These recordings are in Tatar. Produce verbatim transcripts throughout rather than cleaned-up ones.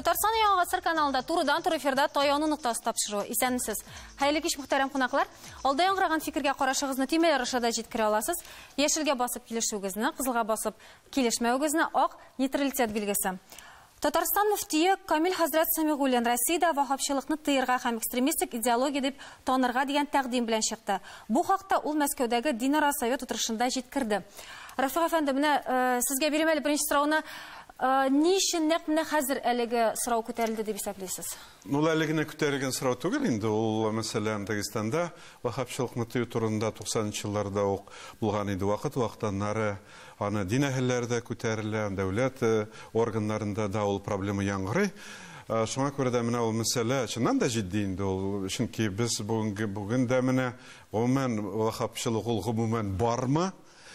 Татарстан Яңа Гасыр каналында турыдан тур эфирда Таяну нуктасы тапшыру. Исәнмесез. Хәерле кич, мөхтәрәм кунаклар. Алда яңгыраган фикергә карашыгызны тимәләр ашада җиткерә аласыз. Яшелгә басып килешүгезне, кызылга басып килешмәүгезне, ак нейтралитет билгесе. Татарстан муфтие Камил хәзрәт Самигуллин Россиядә вахабчылыкны тыярга һәм экстремистик идеология дип танырга дигән тәкъдим белән чыкты. Бу хакта ул Мәскәүдәге Динара совет утырышында җиткерде. Рафик әфәнде, менә сезгә бирәм әле беренче сорауны. Ни өчен нәкъ менә хәзер әлеге сорау күтәрелде дип исәплисез? Ул әлегенә күтәрелгән сорау түгел инде. Ул мәсәлән Дагестанда вахабчылыкны тыю турында туксанынчы елларда ук булган иде. Вакыт вакыттан нары аны дин әһелләрдә күтәрелә, дәүләт органнарында да ул проблема яңгырый. Шуңа күрә дә менә ул мәсьәлә чыннан да җитди инде. Ул чөнки без бүген дә менә гомумән вахабчылык ул гомумән бармы?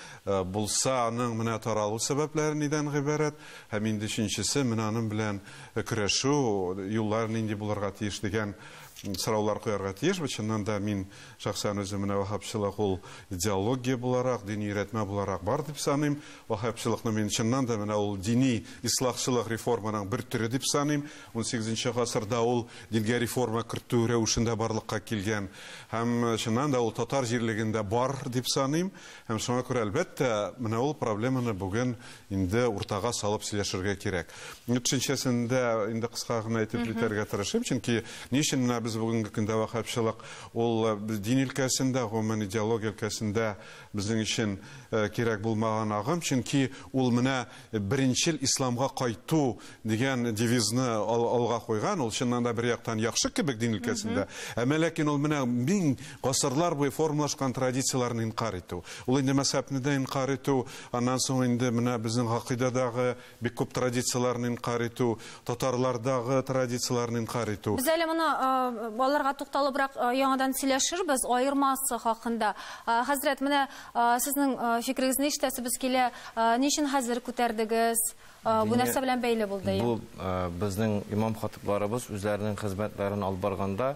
Булса, аның менә таралу сәбәпләре нидән гыйбарәт, һәм инде өченчесе менә аның белән көрәшү юллары нинди булырга тиеш дигән сораулар куярга тиеш. Чыннан да мин шәхсән үзем менә вахабчылык ул идеология буларак, дини өйрәтмә буларак бар дип саныйм. Вахабчылыкны мин чыннан да менә ул дини ислахчылык реформаның бер төре дип саныйм. унсигезенче гасырда ул дингә реформа кертү рәвешендә барлыкка килгән. Һәм чыннан да ул татар җирлегендә бар дип саныйм. Һәм шуңа күрә әлбәттә менә ул проблеманы бүген инде уртага салып сөйләшергә кирәк. Өченчесендә инде кыска гына әйтеп үтәргә тырышам, чөнки ни өчен менә biz бүгенге көндә вахабчылык ул дин өлкәсендә, гомумән идеология өлкәсендә безнең өчен кирәк булмаган агым, чөнки ул менә беренчел исламга кайту дигән девизны алга куйган. Ул чыннан да бер яктан яхшы кебек дин өлкәсендә, әмма ләкин ул менә мең гасырлар буе формалашкан традицияларны инкар итү. Ул инде мәсәбне дә инкар итү, аннан соң инде менә безнең гакыйдадагы бик күп традицияларны инкар итү, татарлардагы традицияларны инкар итү. Без әле моны баларга тукталыбрак яңадан сөйләшербез аермасы хакында. Хәзрәт, менә сезнең фикерегезне ишетәсебез килә. Ни өчен хәзер күтәрдегез? Бу нәрсә белән бәйле булды? Бу безнең имам хатибларыбыз үзләренең хезмәтләрен алып барганда,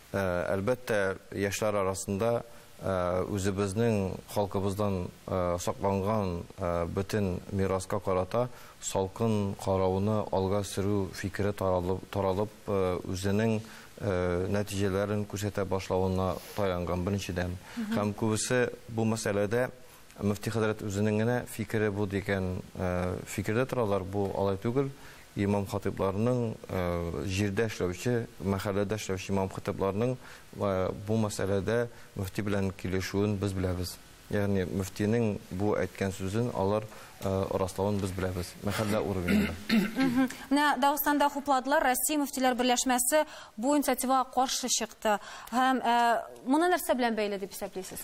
әлбәттә яшьләр арасында үзебезнең халкыбыздан сакланган бөтен мираска карата салкын карауны алга сөрү фикере таралып, үзенең нәтиҗәләрен күрсәтә башлавына таянган беренчедән. Һәм күбесе бу мәсьәләдә мөфти хәзрәт үзенең генә фикере бу дигән фикердә торалар. Бу алай түгел. Имам хатибларның җирдә эшләүче, мәхәлләдә эшләүче имам хатибларның бу мәсьәләдә мөфти белән килешүен без беләбез. Ягъни мөфтинең бу әйткән сүзен алар раславын без беләбез. Мәхәллә урынында. Менә Дагыстанда хупладылар, Россия мөфтиләр берләшмәсе бу инициативага каршы чыкты. Һәм моны нәрсә белән бәйле дип исәплисез?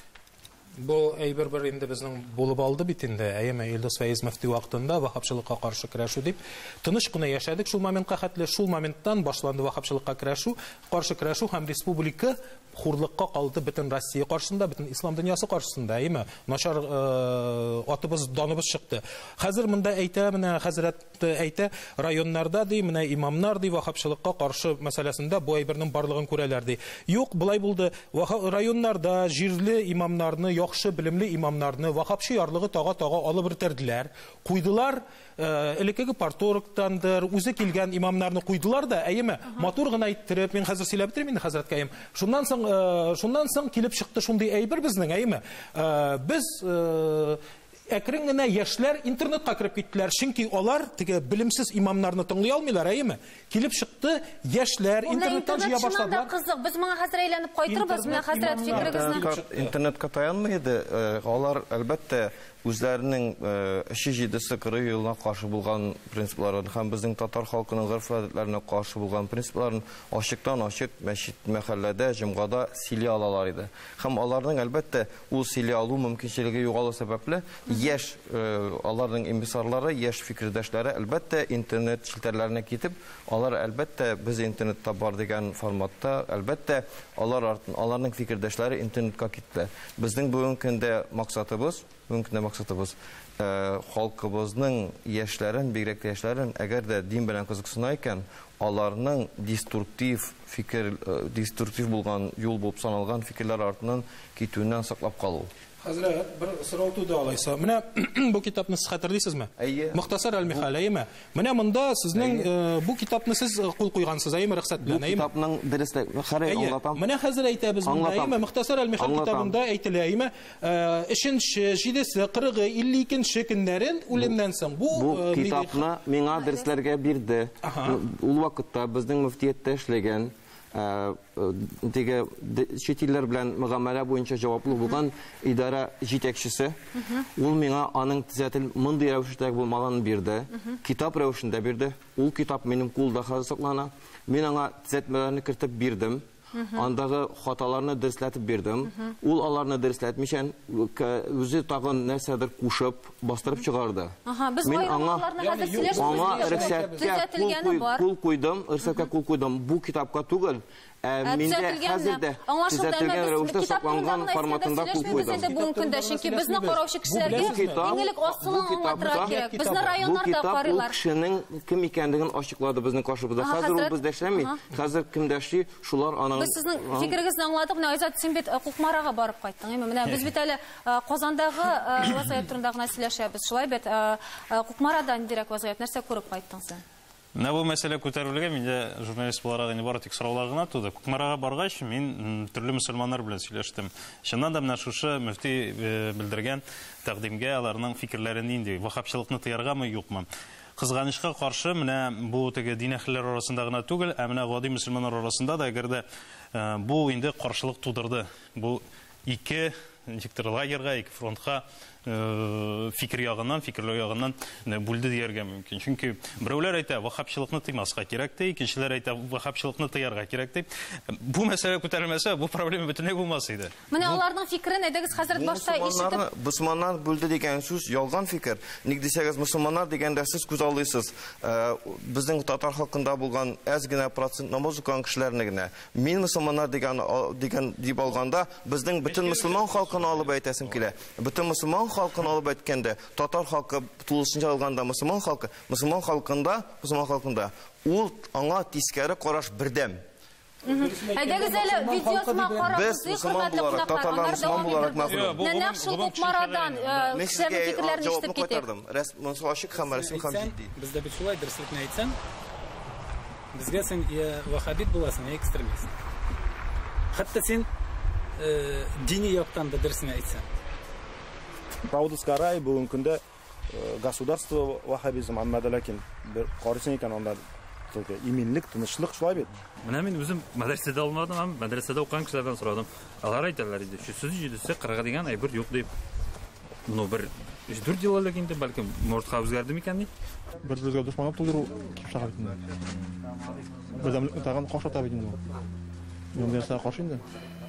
Бу әйбер бер инде безнең булып алды бит инде. Әйеме Илдус Фәйз мөфти вакытында вахабчылыкка каршы көрәшү дип тыныч кына яшәдек. Шул моментка хәтле шул моменттан башланды вахабчылыкка көрәшү, каршы көрәшү һәм республика хурлыкка калды бөтен Россия каршында, бөтен ислам дөньясы каршында. Әйеме начар атыбыз, даныбыз чыкты. Хәзер монда әйтә, менә хәзрәт әйтә, районнарда ди, менә имамнар ди вахабчылыкка каршы мәсьәләсендә бу әйбернең барлыгын күрәләр ди. Юк, булай булды. Районнарда җирле имамнарны, яхшы белемле имамнарны вахабчы ярлыгы тага-тага алып бетерделәр. Куйдылар, элекеге парторгтандыр, үзе килгән имамнарны куйдылар да, әйеме матур гына әйттереп, мин хәзер сөйләп бирәм инде хәзрәткәем. Шуннан соң, шуннан соң килеп чыкты шундый әйбер безнең, әйеме. Без әкрен генә яшьләр интернетка кирип киттеләр, чөнки алар теге билимсез имамнарны тыңлый алмыйлар, әйеме. Килеп чыкты, яшьләр интернеттан җыя башладылар. Кызык, без моңа хәзер әйләнеп кайтырбыз, менә хәзрәт фикерегезне. Интернетка таянмый иде. Алар әлбәттә үзләренең эше җидесе кырык елына каршы булган принципларын һәм безнең татар халкының гырф-гадәтләренә каршы булган принципларын ачыктан-ачык мәчет, мәхәлләдә, җомгада сөйли алалар иде. Һәм аларның әлбәттә ул сөйли алу мөмкинчелеге югалу сәбәпле яшь аларның эмиссарлары, яшь фикердәшләре әлбәттә интернет челтәрләренә китеп, алар әлбәттә без интернетта бар дигән форматта, әлбәттә алар аларның фикердәшләре интернетка китте. Безнең бүгенге көндә максатыбыз бүгенге көндә максатыбыз халкыбызның яшьләрен, бигрәк тә яшьләрен, әгәр дә дин белән кызыксына икән, аларның деструктив фикер, деструктив булган юл булып саналган фикерләр артыннан китүеннән саклап калу. Хәзрәт, бер сорау туды алайса. Менә бу китапны сез хәтерлисезме? Мохтасар әл-Михал, әйме? Менә монда сезнең бу китапны сез кул куйгансыз, әйме, рөхсәт белән, әйме? Бу китапның дөрестлек, хәрәй аңлатам. Менә хәзер әйтәбез монда, әйме, Мохтасар әл-Михал китабында әйтелә, әйме, өченче, җиденче, кырыгы, илле икенче көннәрен үлемнән соң бу китапны миңа дәресләргә бирде. Ул вакытта безнең мөфтияттә эшләгән теге чит илләр белән мөгамәлә буенча җаваплы булган идара җитәкчесе, ул миңа аның төзәтел мондый рәвештә булмаганын бирде, китап рәвешендә бирде. Ул китап минем кулда хәзер саклана. Мин аңа төзәтмәләрне кертеп бирдем. Андагы хаталарны дәресләтеп бирдем. Ул аларны дәресләтмичән үзе тагын нәрсәдер кушып, бастырып чыгарды. Мин аңа кул куйдым, рөхсәткә кул куйдым. Бу китапка түгел, миндә хәзердә төзәтелгән рәвештә сакланган форматында кул куйдым. Бүгенге көндә, чөнки безне караучы кешеләргә иңелек асылын аңлатырга кирәк. Безне районнарда карыйлар. Бу кешенең кем икәнлеген ачыклады безнең каршыбызда. Хәзер ул бездә эшләми. Хәзер кемдә эшли, шулар аның. Biz sizning fikrigizни аңладык. Менә Айзат, син бит Кукмарага барып кайттың, әйме? Менә без бит әле Казандагы вазгыять турында гына сөйләшәбез. Шулай бит Кукмарадан дирәк вазгыять нәрсә күреп кайттың син? Менә бу мәсьәлә күтәрелгән, миндә журналист буларак инде бары тик сораулар гына туды. Кукмарага баргач, мин төрле мөселманнар белән сөйләштем. Чыннан да менә шушы мөфти белдергән тәкъдимгә аларның фикерләрен инде вахапчылыкны тыяргамы, юкмы? Кызганычка каршы, менә бу теге дин әһелләре арасында гына түгел, ә менә гади мөселманнар арасында да әгәр дә бу инде каршылык тудырды. Бу ике лагерьга, ике фронтка фикер ягыннан, фикерләү ягыннан бүлде дияргә мөмкин. Чөнки берәүләр әйтә, вахапчылыкны тыймаска кирәк ди, икенчеләр әйтә, вахапчылыкны тыярга кирәк ди. Бу мәсьәлә күтәрелмәсә, бу проблема бөтенләй булмас иде. Менә аларның фикерен әйдәгез хәзрәт башта ишетеп. Мөселманнар бүлде дигән сүз ялган фикер. Ник дисәгез, мөселманнар дигәндә сез күз алдыйсыз. Безнең татар халкында булган әз генә процент намаз укыган кешеләрне генә. Мин мөселманнар дигән дигән дип алганда, безнең бөтен мөселман халкын алып әйтәсем килә. Бөтен мөселман халкын алып әйткәндә, татар халкы тулысынча алганда мөселман халкы, мөселман халкында, мөселман халкында ул аңа тискәре караш бердәм. Әйдәгез әле видеосына карагыз, хөрмәтле кунаклар, мөселман буларак мәгълүм. Нәнәк шул Кукмарадан кешеләрнең фикерләрен ишетеп китик. Рәсем ачык һәм рәсем һәм җитди. Бездә бит шулай дөреслекне әйтсәң, безгә син я вахабит буласың, я экстремист. Хәтта син дини яктан да дөресне әйтсәң. Раудовская рай бүгенге көндә государство вахабизм аммада, ләкин бер карысын икән анда только иминлек, тынычлык шулай бит. Менә мин үзем мәдрәсәдә алмадым, һәм мәдрәсәдә укыган кешеләрдән сорадым. Алар әйтәләр иде, шусы җидесе кырыгы дигән әйбер юк дип. Ну бер өч дүрт ел элек инде, бәлкем мортка үзгәрде микән ди? Бер безгә дошман тудыру шагыйрь инде. Бездән тагын кашата бит инде. Юнда кашы инде.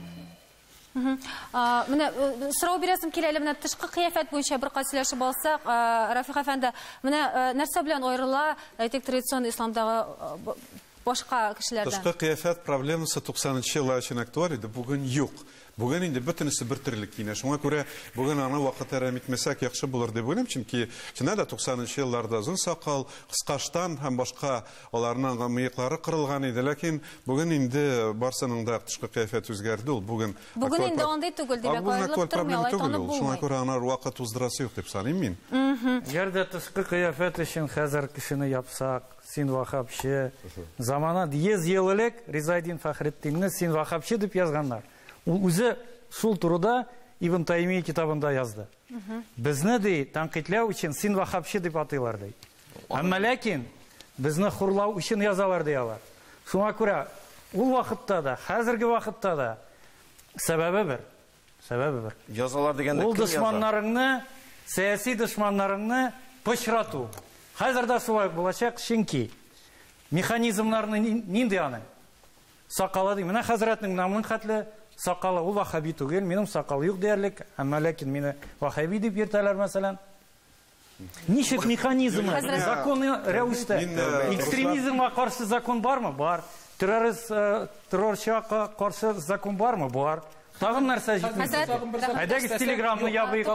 Менә сорау бирәсем килә әле, менә тышкы кыяфәт буенча бер кайсылашып алсак, Рафик әфәнде, менә нәрсә белән аерыла, әйтик, традицион исламдагы башка кешеләрдән? Тышкы кыяфәт проблемасы туксанынчы еллар өчен актуаль иде, бүген юк. Бүген инде бөтенесе бер төрле киенә. Шуңа күрә бүген аны вакыт әрәм итмәсәк яхшы булыр дип уйлыйм, чөнки чыннан да туксанынчы елларда озын сакал, кыскаштан һәм башка аларның мыеклары кырылган иде, ләкин бүген инде барсының да тышкы кыяфәт үзгәрде. Ул бүген Бүген инде андый түгел дип әйтәләр. Проблема түгел. Шуңа күрә аны вакыт уздырасы юк дип саныйм мин. Гәрдә тышкы кыяфәт өчен хәзер кешене япсак, син вахабчы, замана йөз ел элек Ризаэддин Фәхретдинне син вахабчы дип язганнар. Ул үзе шул турыда Ибн Таймия китабында язды. Безне ди тәнкыйтьләү өчен син вахабчы дип атыйлар ди. Әмма ләкин безне хурлау өчен язалар ди алар. Шуңа күрә ул вакытта да, хәзерге вакытта да сәбәбе бер. Сәбәбе бер. Язалар дигәндә ул дошманнарыңны, сәяси дошманнарыңны пычрату. Хәзер дә шулай булачак, чөнки механизмнарны нинди аны? Сакалы ди. Менә хәзрәтнең намын хәтле сакалы, ул вахаби түгел, минем сакалы юк диярлек, әмма ләкин мине вахаби дип йөртәләр мәсәлән. Ничек механизм? Законы рәвештә. Экстремизмга каршы закон бармы? Бар. Террорист террорчыга каршы закон бармы? Бар. Тагын нәрсә җитмәсә. Әйдәгез телеграмны ябыйк.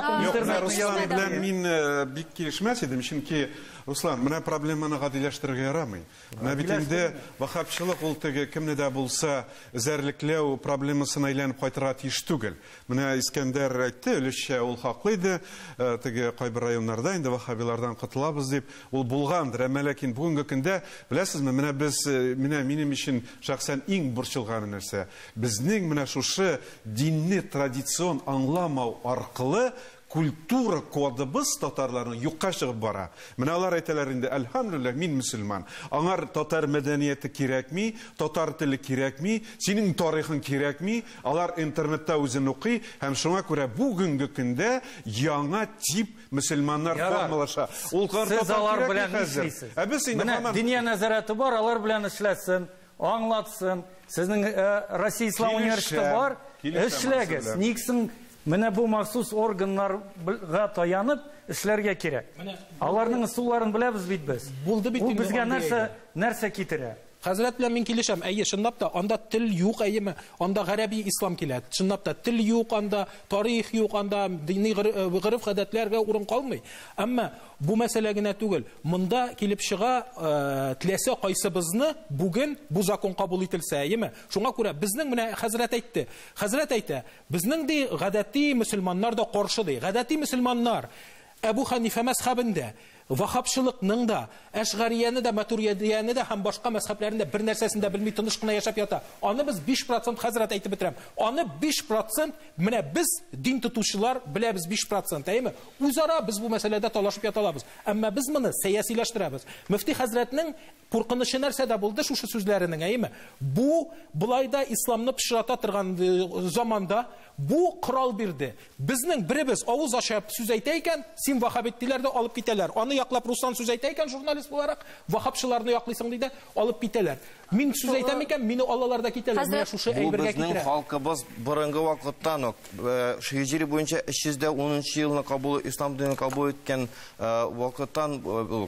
Руслан белән мин бик килешмәс идем, чөнки Руслан, менә проблеманы гадиләштерергә ярамый. Менә бит инде вахабчылык ул теге кемне дә булса зәрлекләү проблемасына әйләнеп кайтырга тиеш түгел. Менә Искәндәр әйтте, өлешчә ул хаклы иде, теге кайбер районнарда инде вахабилардан кытылабыз дип, ул булгандыр. Әмма ләкин бүгенге көндә, беләсезме, менә без, менә минем өчен шәхсән иң борчылган нәрсә, безнең менә шушы динне традицион аңламау аркылы культура кодыбыз татарларның юкка чыгып бара. Менә алар әйтәләр инде, әлхәмдүлилләх, мин мөселман. Аңар татар мәдәнияте кирәкми, татар теле кирәкми, синең тарихың кирәкми, алар интернетта үзен укый, һәм шуңа күрә бүгенге көндә яңа тип мөселманнар формалаша. Ул сез алар белән эшлисез. Ә без инде менә диния нәзарәте бар, алар белән эшләсен, аңлатсын. Сезнең Россия Ислам университеты бар, эшләгез. Никсен менә бу махсус органнарга таянып эшләргә кирәк. Аларның ысулларын беләбез бит без. Ул безгә нәрсә нәрсә китерә? Хәзрәт белән мин килешәм. Әйе, чынлап та анда тел юк, әйеме? Анда гарәби ислам килә. Чынлап та тел юк, анда тарих юк, анда дини гырыф-гадәтләргә урын калмый. Әмма бу мәсьәлә генә түгел. Монда килеп чыга теләсә кайсыбызны бүген бу закон кабул ителсә, әйеме? Шуңа күрә безнең менә хәзрәт әйтте. Хәзрәт әйтә, безнең ди гадәти мөселманнар да каршы ди. Гадәти мөселманнар Әбу Ханифа мәзһәбендә, вахабчылыкның да, Әшгарияны да, Матуридияны да һәм башка мәзһәбләрендә бер нәрсәсен дә белми тыныш кына яшәп ята. Аны без биш процент хәзрәт әйтеп бетерәм. Аны биш процент менә без дин тотучылар беләбез биш процент, әйеме? Үзара без бу мәсьәләдә талашып яталабыз. Әмма без моны сәясиләштерәбез. Мөфти хәзрәтнең куркынышы нәрсәдә булды шушы сүзләренең, әйеме? Бу булайда исламны пычрата торган заманда бу корал бирде. Безнең беребез авыз ачып сүз әйтә икән, син вахабиттиләрдә алып китәләр. Аны яклап Руслан сүз әйтә икән, журналист буларак, вахабчыларны яклыйсың диде, алып китәләр. Мин сүз әйтәм икән, мине алалар да китәләр. Менә шушы әйбергә китерә. Безнең халкыбыз борынгы вакыттан ук хиҗри буенча өч йөз унынчы елны кабул ислам динен кабул иткән вакыттан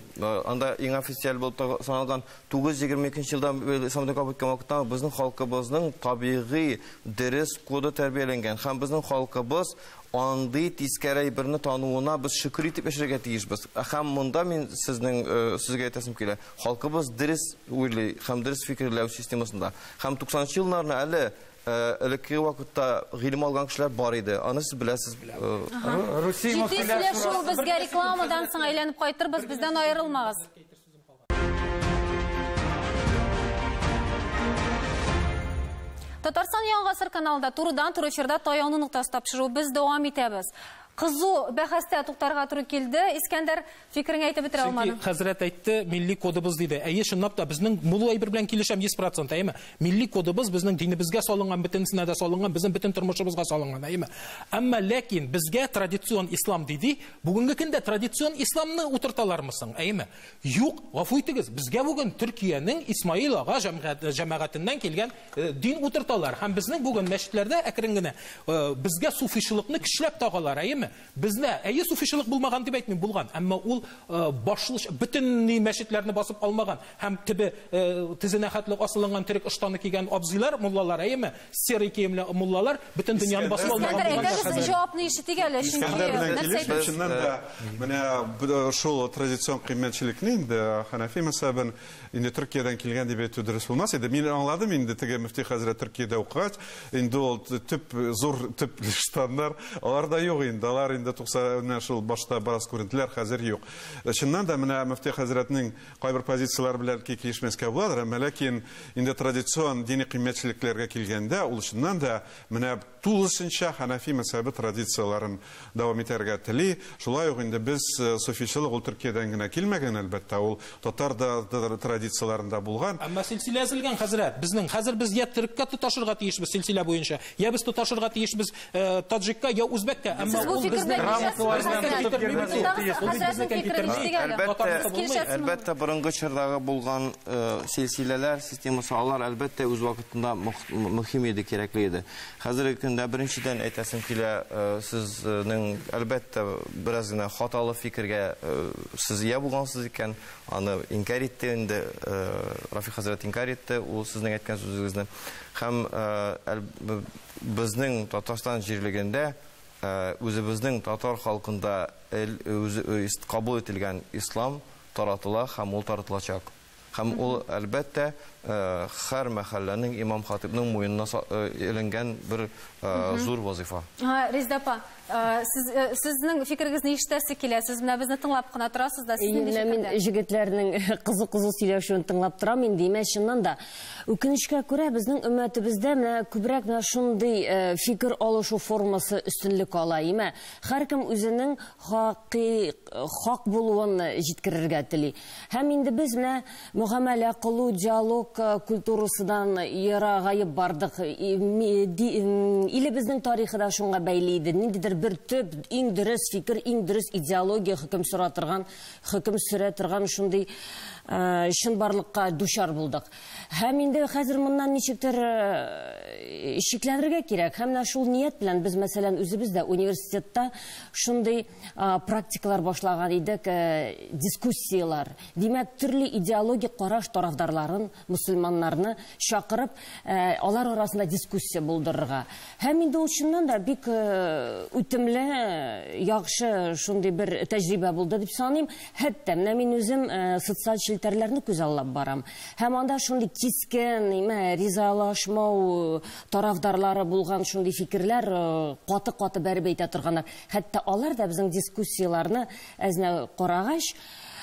анда иң официаль булып саналган тугыз йөз егерме икенче елда ислам динен кабул иткән вакыттан безнең халкыбызның табигый дөрес коды тәрбияләнгән һәм безнең халкыбыз андый тискәре әйберне тануына без шөкер итеп яшәргә тиешбез. Һәм монда мин сезнең сезгә әйтәсем килә. Халкыбыз дөрес уйлый һәм дөрес фикерләү системасында. Һәм туксанынчы елларны әле элекке вакытта гыйлем алган кешеләр бар иде. Аны сез беләсез. Русия мөфтиләре шул безгә рекламадан соң әйләнеп кайтырбыз, бездән аерылмагыз. Татарстан Яңа Гасыр каналында турыдан туры эфирда Таяуны нуктасы тапшыру без дәвам итәбез. Кызу бәхәстә туктарга туры килде. Искәндәр, фикереңне әйтеп бетерә алмадың. Хәзрәт әйтте, милли кодыбыз диде. Әйе, чынлап та безнең мулу әйбер белән килешәм йөз процент, әйеме? Милли кодыбыз безнең динебезгә салынган, бөтенсенә дә салынган, безнең бөтен тормышыбызга салынган, әйеме? Әмма ләкин безгә традицион ислам диде. Бүгенге көндә традицион исламны утырталармы соң, әйеме? Юк, гафу итегез, безгә бүген Төркиянең Исмаил ага җәмәгатеннән килгән дин утырталар. Һәм безнең бүген мәчетләрдә әкрен генә безгә суфишылыкны көчләп тагалар, әйеме? Безне әйе суфишылык булмаган дип әйтмим, булган, әмма ул башлыш бөтен мәчетләрне басып алмаган һәм тибе тизенә хәтлек асылынган терек ыштаны кигән абзыйлар, муллалар, әйеме? Серый киемле муллалар бөтен дөньяны басып алмаган. Әйтәгез, җавапны ишетик әле, чөнки чыннан да менә шул традицион кыйммәтчелекне инде Ханафи мәсәбен инде Төркиядән килгән дип әйтү дөрес булмас иде. Мин аңладым инде теге мөфти хәзрәт Төркиядә укыгач, инде ул төп зур төп штаннар, алар да юк инде. Алар инде туксан шул башта барас күренделәр, хәзер юк. Чыннан да менә мөфти хәзрәтнең кайбер позицияләр белән килешмәскә буладыр, әмма ләкин инде традицион дини кыйммәтчелекләргә килгәндә ул чыннан да менә тулысынча Ханафи мәсәбе традицияларын дәвам итәргә тели. Шулай ук инде без суфишылык ул Төркиядән генә килмәгән, әлбәттә, ул татар да традицияларында булган. Әмма силсилә язылган хәзрәт, безнең хәзер без я төреккә тоташырга тиешбез силсилә буенча, я без тоташырга тиешбез таҗикка, я үзбәккә. Әмма ул Әлбәттә, борынгы чордагы булган силсиләләр системасы алар әлбәттә үз вакытында мөһим иде, кирәкле иде. Хәзерге көндә беренчедән әйтәсем килә, сезнең әлбәттә бераз гына хаталы фикергә сез ия булгансыз икән, аны инкар итте инде, Рафик хәзрәт инкар итте, ул сезнең әйткән сүзегезне. Һәм безнең Татарстан җирлегендә үзебезнең татар халкында кабул ителгән ислам таратыла һәм ул таратылачак. Һәм ул әлбәттә һәр мәхәлләнең имам хатибның муенына эленгән бер зур вазифа. Резеда апа, сезнең фикерегезне ишетәсе килә, сез менә безне тыңлап кына торасыз да, сезнең фикердә. Мин җегетләрнең кызык-кызык сөйләшүен тыңлап торам инде, имә чыннан да. Үкенечкә күрә, безнең өммәтебездә менә күбрәк менә шундый фикер алышу формасы өстенлек ала, имә. Һәркем үзенең хак булуын җиткерергә тели. Һәм инде без менә мөгамәлә кылу, диалог культурасыдан ерагайып бардык. Илебезнең тарихы да шуңа бәйле иде. Ниндидер бер төп, иң дөрес фикер, иң дөрес идеология хөкем сүрә торган, хөкем сүрә торган шундый чынбарлыкка дучар булдык. Һәм инде хәзер моннан ничектер шикләнергә кирәк. Һәм менә шул ният белән без мәсәлән үзебездә университетта шундый практикалар башлаган идек, дискуссиялар. Димәк, төрле идеологик караш тарафдарларын, мусульманнарны чакырып, алар арасында дискуссия булдырырга. Һәм инде ул чыннан да бик үтемле, яхшы шундый бер тәҗрибә булды дип саныйм. Хәтта менә мин үзем социаль челтәрләрне күз аллап барам. Һәм анда шундый кискен, ризалашмау тарафдарлары булган шундый фикерләр каты-каты бәреп әйтә торганнар. Хәтта алар да безнең дискуссияларны әзне карагач,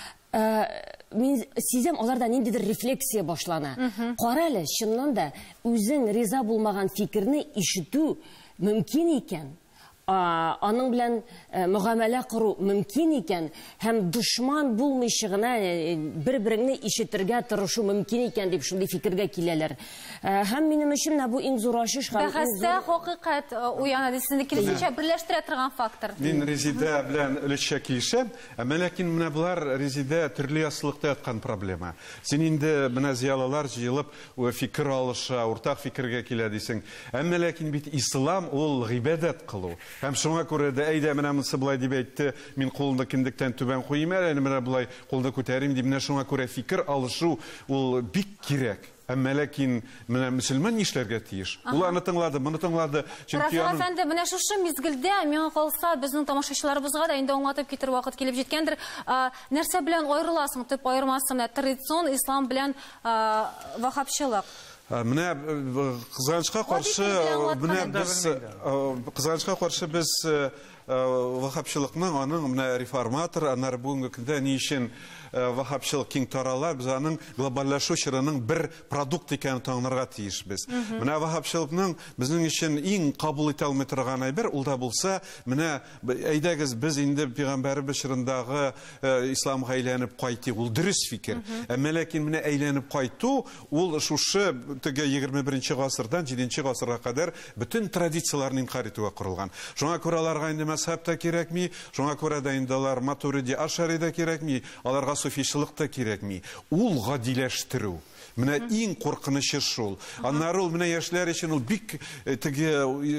мин сизәм, аларда ниндидер рефлексия башлана. Кара әле, чыннан да үзең риза булмаган фикерне ишетү мөмкин икән. Аның белән мөгамәлә кыру мөмкин икән, һәм дошман булмыйча гына бер-береңне ишетергә тырышу мөмкин икән дип шундый фикергә киләләр. Һәм минем өчен бу иң зур ачыш һәм бәхәстә хакыйкать уяна дисендә килешүчә берләштерә торган фактор. Мин Резеда белән өлешчә килешәм, әмма ләкин менә булар Резеда төрле ясылыкта яткан проблема. Син инде менә зиялылар җыелып фикер алыша, уртак фикергә килә дисең. Әмма ләкин бит ислам ул гыйбадат кылу. Һәм шуңа күрә дә әйдә менә монсы булай дип әйтте, мин кулымда киндектән түбән куйым әле, менә булай кулда күтәрим дип, менә шуңа күрә фикер алышу ул бик кирәк. Әмма ләкин менә мөселман нишләргә тиеш? Ул аны тыңлады, моны тыңлады. Рафик әфәнде, менә шушы мизгелдә миңа калса, безнең тамашачыларыбызга да инде аңлатып китер вакыт килеп җиткәндер. Нәрсә белән аерыласың, төп аермасы менә традицион ислам белән вахабчылык. Менә кызганычка каршы, менә без кызганычка каршы без вахабчылыкның аның менә реформатор, аннары бүгенге көндә ни өчен вахабчылык киң тарала, без аның глобаллашу чорының бер продукт икәнен таңнарга тиешбез. Менә вахабчылыкның безнең өчен иң кабул итә алмый торган әйбер, ул да булса, менә әйдәгез без инде пәйгамбәрбез чорындагы исламга әйләнеп кайтыйк, ул дөрес фикер. Әмма ләкин менә әйләнеп кайту, ул шушы теге егерме беренче гасырдан җиденче гасырга кадәр бөтен традицияларны инкар итүгә корылган. Шуңа күрә аларга инде мәзһәб та кирәкми, шуңа күрә дә инде алар Матуриди, Ашари да кирәкми, аларга суфийчылык та кирәкми. Ул гадиләштерү. Менә иң куркынычы шул. Аннары ул менә яшьләр өчен ул бик теге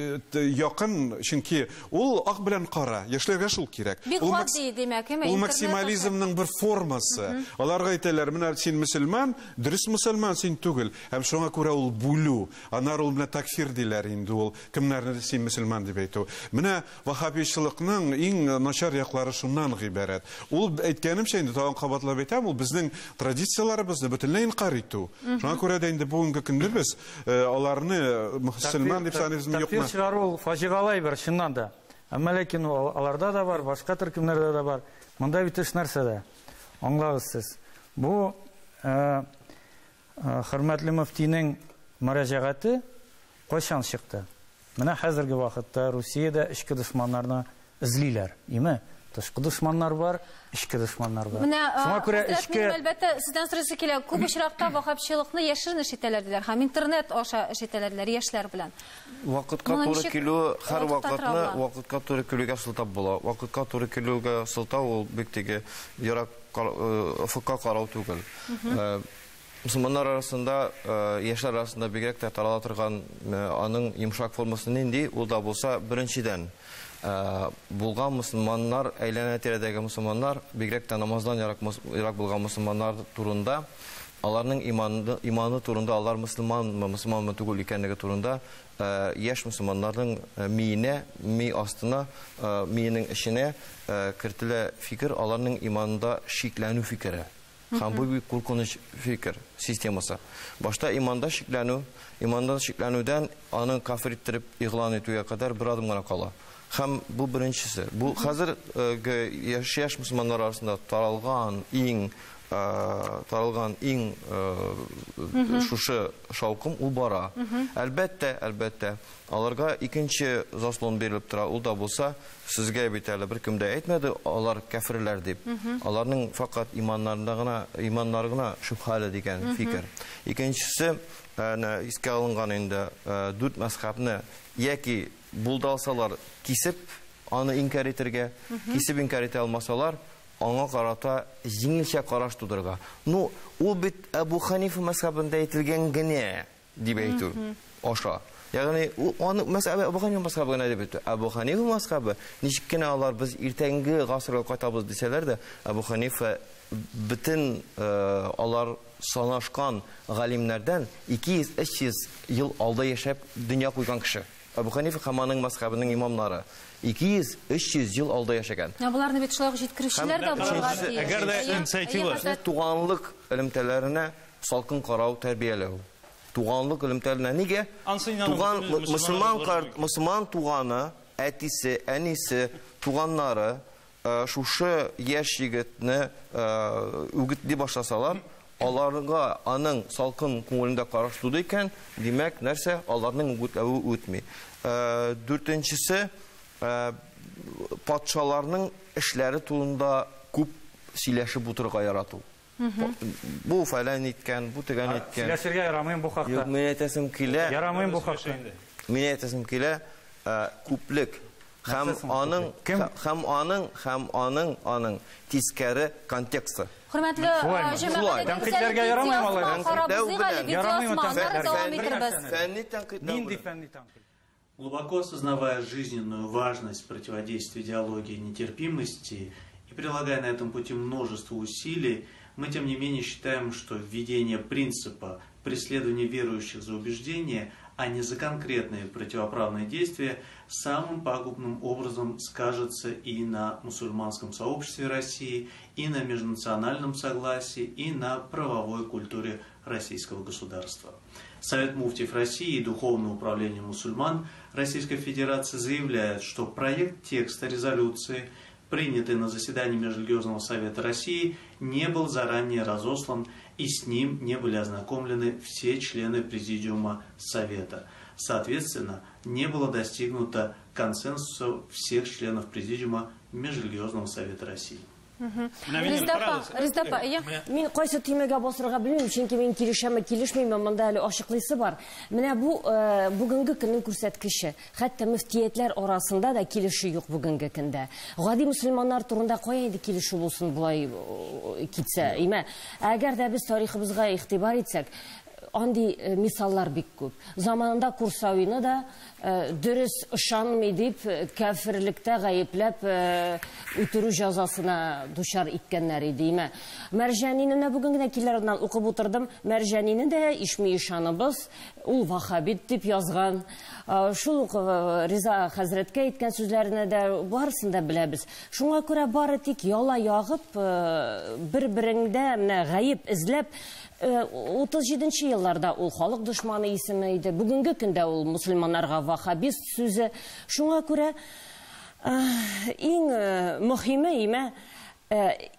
якын, чөнки ул ак белән кара, яшьләргә шул кирәк. Ул гади димәк, ул максимализмның бер формасы. Аларга әйтәләр, менә син мөселман, дөрес мөселман син түгел. Һәм шуңа күрә ул бүлү. Аннары ул менә такфир диләр инде ул, кемнәрне син мөселман дип әйтү. Менә вахабичылыкның иң начар яклары шуннан гыйбарәт. Ул әйткәнемчә инде тагын кабатлап әйтәм, ул безнең традицияларыбызны бөтенләй инкар итү. Шуңа күрә дә инде бүгенге көндә без аларны мөселман дип саныйбыз, юкмы? Такфир чыгару фаҗигалай бер, чыннан да. Әмма ләкин аларда да бар, башка төркемнәрдә дә бар. Монда бит эш нәрсәдә? Аңлагыз сез. Бу хөрмәтле мөфтинең мөрәҗәгате кайчан чыкты? Менә хәзерге вакытта Русиядә эчке дошманнарны эзлиләр, име? Тышкы дошманнар бар, ичке дошманнар бар. Менә Шуңа күрә хәзрәт, ичке минем әлбәттә сездән сорыйсы килә. Күп очракта вахапчылыкны яшерен эш итәләр диләр һәм интернет аша эш итәләр яшьләр белән. Вакытка Моны туры ничек килү, һәр туктатырга вакытны була? вакытка туры килүгә сылтап була. Вакытка туры килүгә сылтау ул бик теге ярак ФК карау түгел. Мусульманнар арасында, яшьләр арасында бигрәк тә тарала торган аның йомшак формасы нинди? Ул да булса, беренчедән булган мусульманнар, әйләнә-тирәдәге мусульманнар, бигрәк тә намаздан ярак булган мусульманнар турында, аларның иманы, иманы турында, алар мусульманмы, мусульманмы түгел икәнлеге турында, яшь мусульманнарның миенә, ми астына, миенең эченә кертелә фикер, аларның иманында шикләнү фикере. Һәм бу бик куркыныч фикер системасы. Башта иманда шикләнү, иманда шикләнүдән аны кафир иттереп игълан итүгә кадәр бер адым гына кала. Һәм бу беренчесе. Бу хәзер яшь мусульманнар арасында таралган иң таралган иң шушы шаукым ул бара. Әлбәттә, әлбәттә, аларга икенче заслон бирелеп тора. Ул да булса, сезгә бит әле беркем дә әйтмәде, алар кафирләр дип. Аларның фақат иманнарында гына, иманнары гына шубһалы дигән фикер. Икенчесе, искә алынган инде дүрт мәзһәбне яки булдалсалар кисеп, аны инкар итәргә, кисеп инкар итә алмасалар, аңа карата җиңелчә караш тудырга. Ну, ул бит Абу Ханифа мәзһәбендә әйтелгән генә дип әйтү аша. Ягъни аны мәсәлән Абу Ханифа мәзһәбе генә дип әйтү. Абу Ханифа мәзһәбе ничек кенә алар без иртәнге гасырга кайтабыз дисәләр дә, Абу Ханифа бөтен алар санашкан галимнәрдән ике йөз өч йөз ел алда яшәп дөнья куйган кеше. Абу Ханифа һәм аның мәзһәбенең имамнары ике йөз өч йөз ел алда яшәгән. Буларны бит шулай җиткерүчеләр дә булырга тиеш. Әгәр дә инициатива туганлык элемтәләренә салкын карау, тәрбияләү. Туганлык элемтәләренә нигә? Туган мусульман карт, мусульман туганы, әтисе, әнисе, туганнары шушы яшь егетне үгетли башласалар, аларга аның салкын күңелендә караш туды икән, димәк, нәрсә? Аларның үгетләве үтми. Дүртенчесе, патшаларның эшләре турында күп сөйләшеп утырырга ярату. Бу фәлән иткән, бу тегән иткән. Сөйләшергә ярамыйм бу хакта. Юк, мин әйтәсем килә. Ярамыйм бу хакта. Мин әйтәсем килә, күплек һәм аның һәм аның һәм аның аның тискәре контексты. Хөрмәтле җәмәгать, тәнкыйтьләргә ярамыйм алар. Фәнни тәнкыйть. Нинди фәнни тәнкыйть? Глубоко осознавая жизненную важность противодействия идеологии нетерпимости и прилагая на этом пути множество усилий, мы, тем не менее, считаем, что введение принципа преследования верующих за убеждения, а не за конкретные противоправные действия, самым пагубным образом скажется и на мусульманском сообществе России, и на межнациональном согласии, и на правовой культуре российского государства. Совет муфтиев России и Духовное управление мусульман Российской Федерации заявляет, что проект текста резолюции, принятый на заседании Межрелигиозного совета России, не был заранее разослан и с ним не были ознакомлены все члены президиума Совета. Соответственно, не было достигнуто консенсуса всех членов президиума Межрелигиозного совета России. Риздапа, Мин кайсы төймәгә басырга белмим, чөнки мин килешәме, килешмим, монда әле ачыклыйсы бар. Менә бу бүгенге көннең күрсәткече. Хәтта мөфтиятләр арасында да килеше юк бүгенге көндә. Гади мусульманнар турында кая инде килешү булсын булай китсә, имә. Әгәр дә без тарихыбызга игътибар итсәк, андый мисаллар бик күп. Заманында Курсавины да дөрес ышанмый дип кафирлектә гаепләп үтерү җәзасына дучар иткәннәр иде. Мәрҗәнинне бүген генә килердән укып утырдым. Мәрҗәнинне дә ишми ишаныбыз, ул вахабит дип язган. Шул ук Риза хәзрәткә әйткән сүзләрне дә барысын да беләбез. Шуңа күрә бары тик яла ягып, бер-береңдә менә гаеп эзләп утыз җиденче елларда ул халык дошманы исеме иде. Бүгенге көндә ул мусульманнарга вахабист сүзе. Шуңа күрә иң мөһиме имә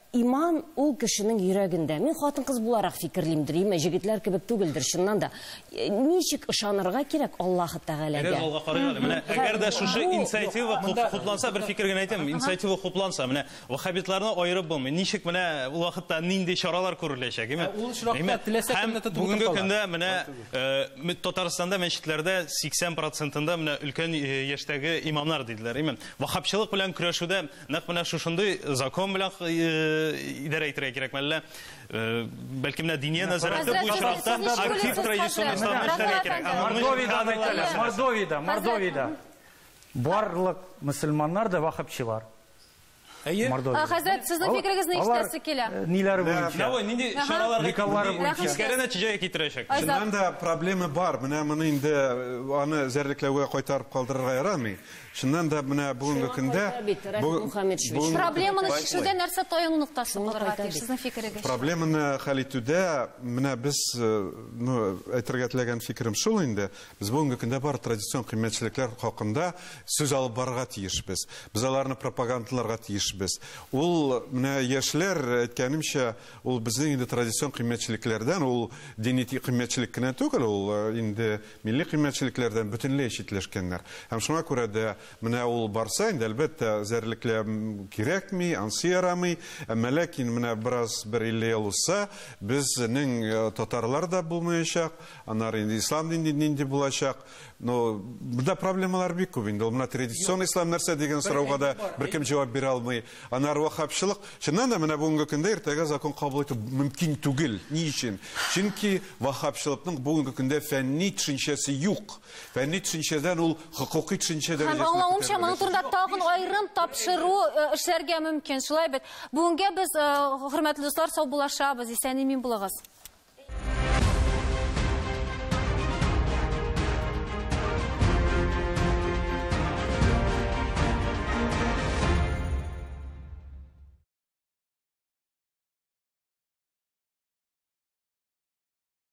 иман ул кешенең йөрәгендә. Мин хатын-кыз буларак фикерлимдер, име җегетләр кебек түгелдер, чыннан да. Ничек ышанырга кирәк Аллаһ Тәгаләгә? Әгәр алга карыйгыз, менә әгәр дә шушы инициатива хупланса, бер фикер генә әйтәм, инициатива хупланса, менә ваххабитларны аерып булмый. Ничек менә ул вакытта нинди чаралар күреләчәк, име? Ул очракта теләсә кемне тотып бүгенге көндә менә Татарстанда мәчетләрдә сиксән процентында менә өлкән яшьтәге имамнар диделәр, име? Ваххабчылык белән көрәшүдә нәкъ менә шушындый закон белән идарә итәргә кирәк, мәллә бәлки менә дини назарәттә бу очракта актив традицион исламны эшләргә кирәк. Мордовияда, Мордовияда, Мордовияда барлык мөселманнар да ваххабчылар. Хәзрәт, сезнең фикерегезне ишетәсе килә. Ниләре буенча? Нәвә нинди чараларга буенча тискәре нәтиҗәгә китерәчәк? Шуннан да проблема бар. Менә моны инде аны зәрлекләүгә кайтарып калдырырга ярамый. Шуннан да менә бүгенге көндә проблеманы чишүдә нәрсә таяну ноктасы булырга тиеш? Сезнең фикерегез? Проблеманы хәл итүдә менә без, ну, әйтергә теләгән фикерем шул инде. Без бүгенге көндә бар традицион кыйммәтчелекләр хакында сүз алып барырга тиешбез. Без аларны пропагандаларга тиешбез. Ул менә яшьләр әйткәнемчә, ул безнең инде традицион кыйммәтчелекләрдән, ул дини кыйммәтчелек кенә түгел, ул инде милли кыйммәтчелекләрдән бөтенләй читләшкәннәр. Һәм шуңа күрә дә менә ул барса, инде әлбәттә зәрлекләм кирәкми, ансы ярамый, әмма ләкин менә бераз бер илле ел узса, безнең татарлар да булмаячак, аннары инде ислам дини нинди булачак. Но буда проблемалар бик күп инде. Ул менә традицион ислам нәрсә дигән сорауга да беркем җавап бирә алмый. Аннары ваххабчылык, чыннан да менә бүгенге көндә иртәгә закон кабул итү мөмкин түгел. Ни өчен? Чөнки ваххабчылыкның бүгенге көндә фәнни төшенчәсе юк. Фәнни төшенчәдән ул хукукый төшенчә дәрәҗәсенә. Аңлавымча, моның турында тагын аерым тапшыру эшләргә мөмкин. Шулай бит. Бүгенгә без, хөрмәтле дуслар, сау булашабыз, исән-имин булыгыз.